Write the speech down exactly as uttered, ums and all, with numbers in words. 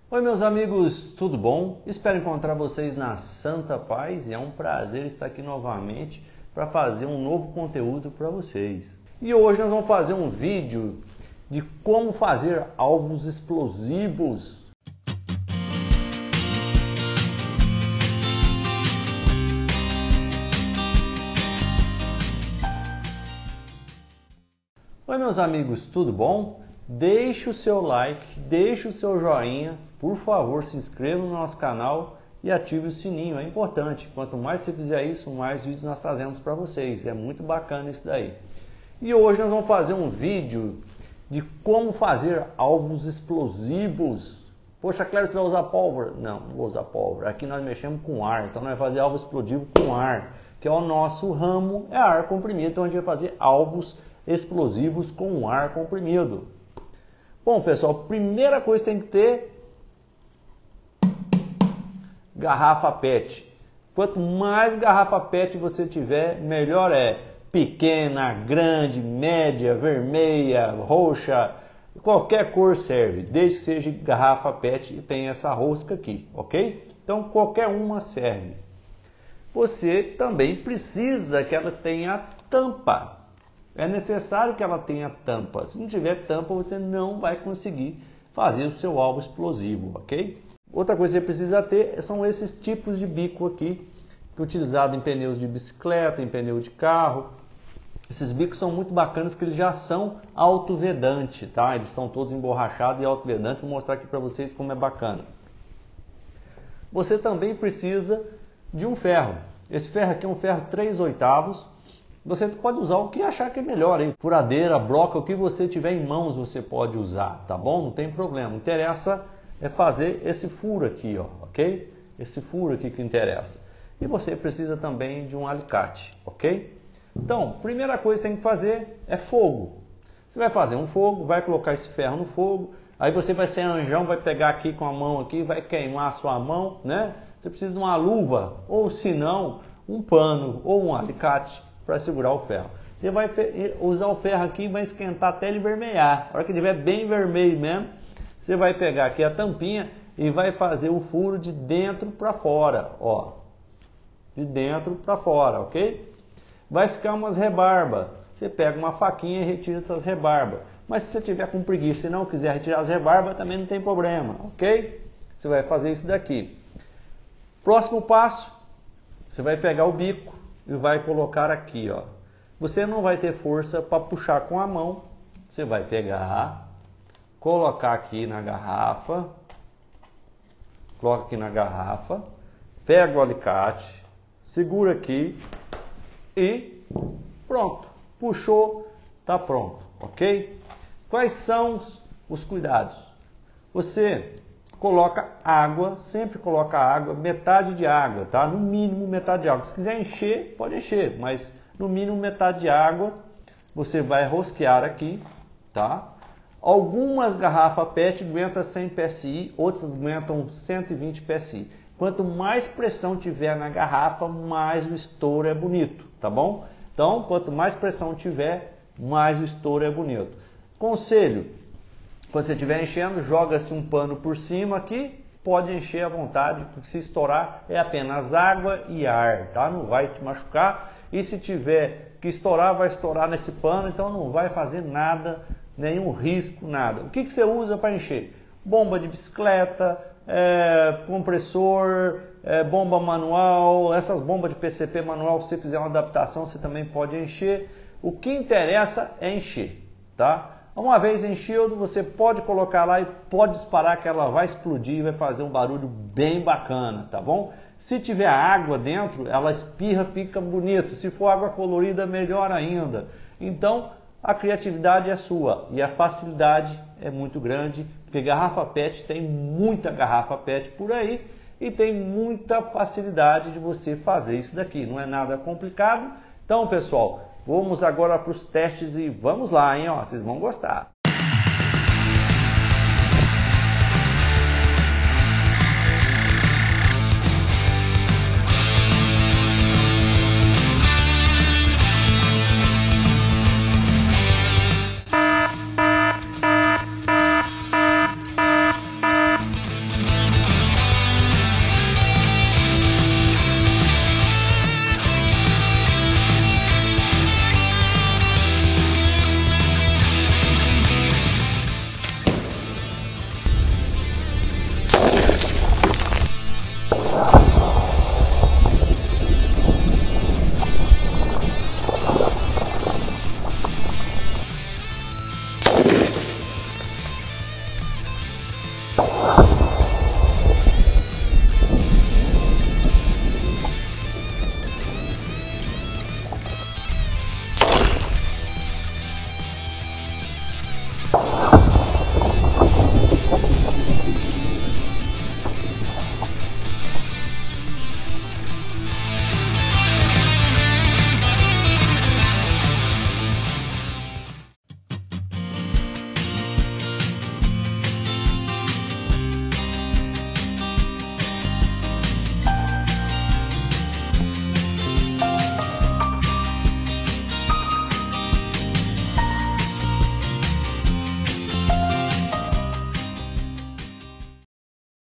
Oi meus amigos, tudo bom? Espero encontrar vocês na santa paz e é um prazer estar aqui novamente para fazer um novo conteúdo para vocês. E hoje nós vamos fazer um vídeo de como fazer alvos explosivos. Oi meus amigos, tudo bom? Deixe o seu like, deixe o seu joinha, por favor se inscreva no nosso canal e ative o sininho, é importante. Quanto mais você fizer isso, mais vídeos nós trazemos para vocês, é muito bacana isso daí. E hoje nós vamos fazer um vídeo de como fazer alvos explosivos. Poxa, Cléber, você vai usar pólvora? Não, não vou usar pólvora, aqui nós mexemos com ar, então nós vamos fazer alvo explosivo com ar, que é o nosso ramo, é ar comprimido, então a gente vai fazer alvos explosivos com ar comprimido. Bom, pessoal, primeira coisa que tem que ter garrafa pet. Quanto mais garrafa pet você tiver, melhor é. Pequena, grande, média, vermelha, roxa, qualquer cor serve, desde que seja garrafa pet e tenha essa rosca aqui, ok? Então qualquer uma serve. Você também precisa que ela tenha tampa. É necessário que ela tenha tampa. Se não tiver tampa, você não vai conseguir fazer o seu alvo explosivo, ok? Outra coisa que você precisa ter são esses tipos de bico aqui, que é utilizado em pneus de bicicleta, em pneu de carro. Esses bicos são muito bacanas, que eles já são autovedantes, tá? Eles são todos emborrachados e autovedantes. Vou mostrar aqui para vocês como é bacana. Você também precisa de um ferro. Esse ferro aqui é um ferro três oitavos. Você pode usar o que achar que é melhor, hein? Furadeira, broca, o que você tiver em mãos você pode usar, tá bom? Não tem problema. O que interessa é fazer esse furo aqui, ó, ok? Esse furo aqui que interessa. E você precisa também de um alicate, ok? Então, primeira coisa que tem que fazer é fogo. Você vai fazer um fogo, vai colocar esse ferro no fogo, aí você vai ser anjão, vai pegar aqui com a mão aqui, vai queimar a sua mão, né? Você precisa de uma luva, ou se não, um pano ou um alicate para segurar o ferro. Você vai usar o ferro aqui e vai esquentar até ele vermelhar. A hora que ele estiver bem vermelho mesmo, você vai pegar aqui a tampinha e vai fazer o furo de dentro para fora, ó. De dentro para fora, ok? Vai ficar umas rebarbas. Você pega uma faquinha e retira essas rebarbas. Mas se você tiver com preguiça e não quiser retirar as rebarbas, também não tem problema, ok? Você vai fazer isso daqui. Próximo passo, você vai pegar o bico e vai colocar aqui, ó. Você não vai ter força para puxar com a mão. Você vai pegar, colocar aqui na garrafa, coloca aqui na garrafa, pega o alicate, segura aqui e pronto. Puxou, tá pronto, ok? Quais são os cuidados? Você coloca água, sempre coloca água, metade de água, tá? No mínimo metade de água. Se quiser encher, pode encher, mas no mínimo metade de água. Você vai rosquear aqui, tá? Algumas garrafas pet aguentam cem P S I, outras aguentam cento e vinte P S I. Quanto mais pressão tiver na garrafa, mais o estouro é bonito, tá bom? Então, quanto mais pressão tiver, mais o estouro é bonito. Conselho: quando você estiver enchendo, joga-se um pano por cima aqui, pode encher à vontade, porque se estourar é apenas água e ar, tá? Não vai te machucar. E se tiver que estourar, vai estourar nesse pano, então não vai fazer nada, nenhum risco, nada. O que, que você usa para encher? Bomba de bicicleta, é, compressor, é, bomba manual, essas bombas de P C P manual, se você fizer uma adaptação, você também pode encher. O que interessa é encher, tá? Uma vez enchido, você pode colocar lá e pode disparar que ela vai explodir e vai fazer um barulho bem bacana, tá bom? Se tiver água dentro, ela espirra, fica bonito. Se for água colorida, melhor ainda. Então, a criatividade é sua e a facilidade é muito grande, porque garrafa pet tem muita garrafa pet por aí e tem muita facilidade de você fazer isso daqui. Não é nada complicado. Então, pessoal, vamos agora para os testes e vamos lá, hein? Ó, vocês vão gostar.